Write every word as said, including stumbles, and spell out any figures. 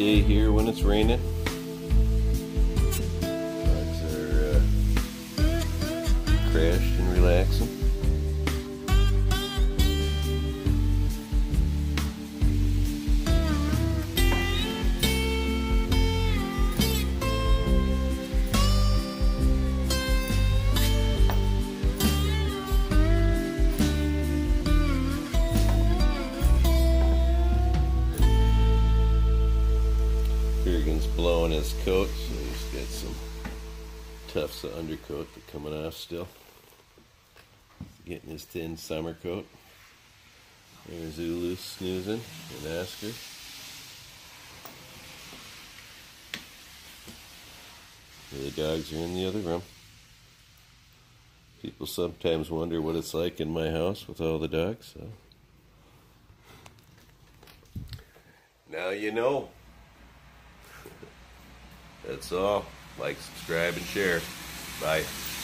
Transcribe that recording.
day here when it's raining. Dogs are uh, crashed and relaxing. Kurgan's blowing his coat, so he's got some tufts of undercoat that are coming off still. Getting his thin summer coat. There's Ulu snoozing and Oscar. The dogs are in the other room. People sometimes wonder what it's like in my house with all the dogs. So now you know. That's all. Like, subscribe, and share. Bye.